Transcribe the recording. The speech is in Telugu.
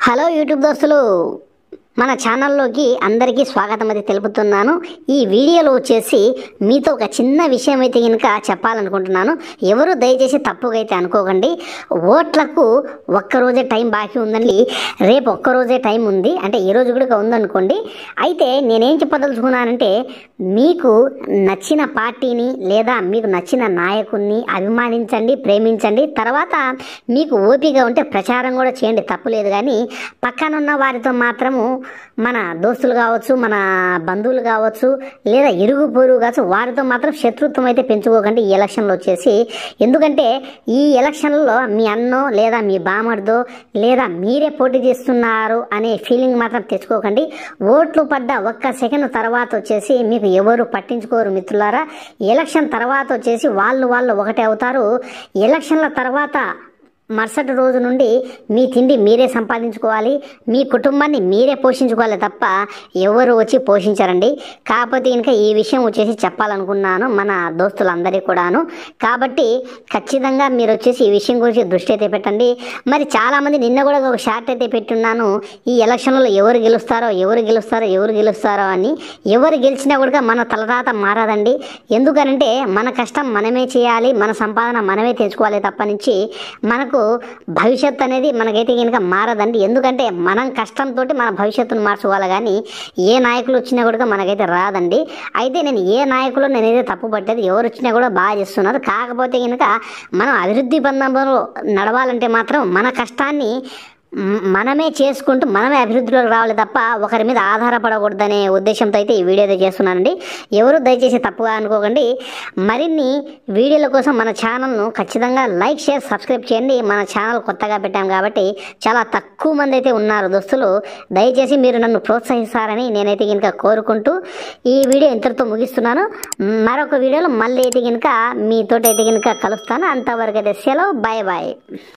హలో యూట్యూబ్ దోస్తులు, మన ఛానల్లోకి అందరికీ స్వాగతం అయితే తెలుపుతున్నాను. ఈ వీడియోలో వచ్చేసి మీతో ఒక చిన్న విషయం అయితే కనుక చెప్పాలనుకుంటున్నాను. ఎవరు దయచేసి తప్పుగా అయితే అనుకోకండి. ఓట్లకు ఒక్కరోజే టైం బాకీ ఉందండి. రేపు ఒక్కరోజే టైం ఉంది, అంటే ఈ రోజు కూడా ఉందనుకోండి. అయితే నేనేం చెప్పదలుచుకున్నానంటే, మీకు నచ్చిన పార్టీని లేదా మీకు నచ్చిన నాయకుడిని అభిమానించండి, ప్రేమించండి. తర్వాత మీకు ఓపిక ఉంటే ప్రచారం కూడా చేయండి, తప్పులేదు. కానీ పక్కనున్న వారితో మాత్రము మన దోస్తులు కావచ్చు, మన బంధువులు కావచ్చు, లేదా ఇరుగు పొరుగు కావచ్చు, వారితో మాత్రం శత్రుత్వం అయితే పెంచుకోకండి ఈ ఎలక్షన్లో వచ్చేసి. ఎందుకంటే ఈ ఎలక్షన్లో మీ అన్నో లేదా మీ బామర్దో లేదా మీరే పోటీ చేస్తున్నారు అనే ఫీలింగ్ మాత్రం తెచ్చుకోకండి. ఓట్లు పడ్డ ఒక్క సెకండ్ తర్వాత వచ్చేసి మీకు ఎవరు పట్టించుకోరు మిత్రులారా. ఎలక్షన్ తర్వాత వచ్చేసి వాళ్ళు ఒకటే అవుతారు. ఎలక్షన్ల తర్వాత మరుసటి రోజు నుండి మీ తిండి మీరే సంపాదించుకోవాలి, మీ కుటుంబాన్ని మీరే పోషించుకోవాలి తప్ప ఎవరు వచ్చి పోషించరండి. కాకపోతే ఇంకా ఈ విషయం వచ్చేసి చెప్పాలనుకున్నాను మన దోస్తులందరికీ కూడాను. కాబట్టి ఖచ్చితంగా మీరు వచ్చేసి ఈ విషయం గురించి దృష్టి అయితే పెట్టండి. మరి చాలామంది నిన్న కూడా ఒక షార్ట్ అయితే పెట్టున్నాను, ఈ ఎలక్షన్లో ఎవరు గెలుస్తారో అని. ఎవరు గెలిచినా కూడా మన తలరాత మారదండి. ఎందుకనంటే మన కష్టం మనమే చేయాలి, మన సంపాదన మనమే తెచ్చుకోవాలి తప్ప నుంచి మనకు భవిష్యత్తు అనేది మనకైతే కనుక మారదండి. ఎందుకంటే మనం కష్టంతో మన భవిష్యత్తును మార్చుకోవాలి, కానీ ఏ నాయకులు వచ్చినా కూడా మనకైతే రాదండి. అయితే నేను ఏ నాయకులు నేనైతే తప్పు పట్టేది, ఎవరు వచ్చినా కూడా బాగా చేస్తున్నారు. కాకపోతే కనుక మనం అభివృద్ధి బంధంలో నడవాలంటే మాత్రం మన కష్టాన్ని మనమే చేసుకుంటూ మనమే అభివృద్ధిలోకి రావాలి తప్ప ఒకరి మీద ఆధారపడకూడదనే ఉద్దేశంతో అయితే ఈ వీడియో అయితే చేస్తున్నానండి. ఎవరు దయచేసి తప్పుగా అనుకోకండి. మరిన్ని వీడియోల కోసం మన ఛానల్ను ఖచ్చితంగా లైక్, షేర్, సబ్స్క్రైబ్ చేయండి. మన ఛానల్ కొత్తగా పెట్టాం కాబట్టి చాలా తక్కువ మంది అయితే ఉన్నారు దోస్తులు. దయచేసి మీరు నన్ను ప్రోత్సహిస్తారని నేనైతే కనుక కోరుకుంటూ ఈ వీడియో ఇంతటితో ముగిస్తున్నాను. మరొక వీడియోలో మళ్ళీ అయితే కనుక మీతోటి అయితే కనుక కలుస్తాను. అంతవరకు అయితే సెలవు, బాయ్ బాయ్.